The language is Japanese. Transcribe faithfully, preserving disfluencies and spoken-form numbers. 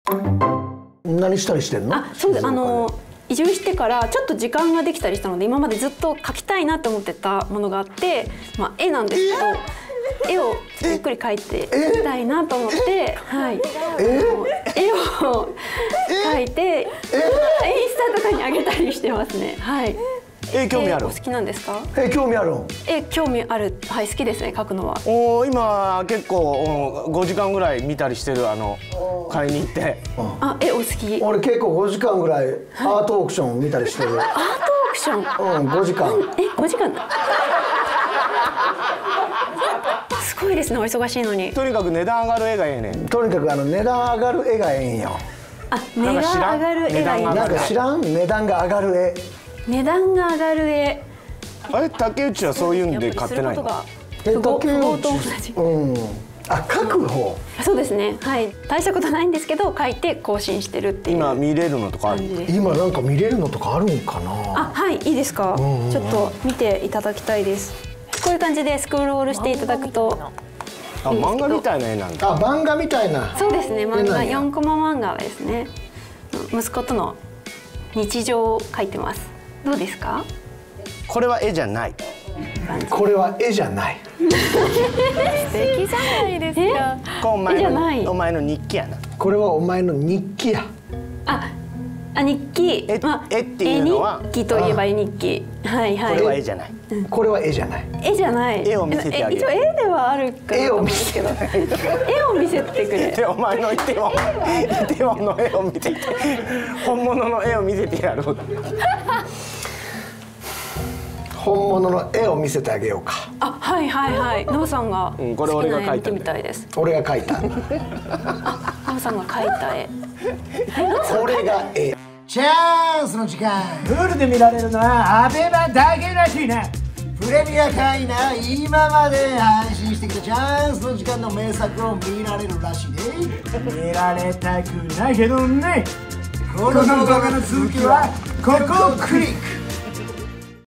何したりしてんの？ あ、そうです。あの移住してからちょっと時間ができたりしたので、今までずっと描きたいなと思ってたものがあって、まあ絵なんですけど、絵をゆっくり描いていきたいなと思って、はい、絵を描いてインスタとかに上げたりしてますね。はい。 え、興味ある？ お好きなんですか？ え、興味ある？ え、興味ある。はい、好きですね、描くのは。 おお、今結構ごじかんぐらい見たりしてる。あの買いに行って。 あ、絵お好き？ 俺結構ごじかんぐらいアートオークション見たりしてる。 アートオークション？ うん、ごじかん。 え、ごじかん。すごいですね、お忙しいのに。 とにかく値段上がる絵がええねん。 とにかくあの値段上がる絵がええんよ。 あ、値段上がる絵がいい。 なんか知らん？値段が上がる絵。値段が上がる絵。 あれ、竹内はそういうんで買ってないの？ え、竹内。うん。あ、書く方。 そうですね。はい。大したことないんですけど、書いて更新してるっていう。 今見れるのとかある？ 今なんか見れるのとかあるんかな。 あ、はい、いいですか。ちょっと見ていただきたいです。こういう感じでスクロールしていただくと。 あ、漫画みたいな絵なんだ。 あ、漫画みたいな。 そうですね。漫画よんコマ漫画ですね。息子との日常を描いてます。どうですか？ これは絵じゃない。 これは絵じゃない。 素敵じゃないですか。 これお前のお前の日記やな。 これはお前の日記や。 あ、あ、日記。 え、絵っていうのは日記といえば日記。はいはい。 これは絵じゃない。 これは絵じゃない。 絵じゃない。 絵を見せてあげる。 一応絵ではあるかなと思うんですけど。絵を見せてくれ。 お前のイテウォン、イテウォンの絵を見せて、本物の絵を見せてやろう。 本物の絵を見せてあげようか。 あ、はいはいはい。ノブさんがこれ俺が描いたみたいです。 俺が描いた。 あ、ノブさんが描いた絵。 これが絵。 チャンスの時間。フルで見られるのはアベマだけらしいな。プレミア会員なら今まで配信してきたチャンスの時間の名作を見られるらしいね。見られたくないけどね。この動画の続きはここをクリック。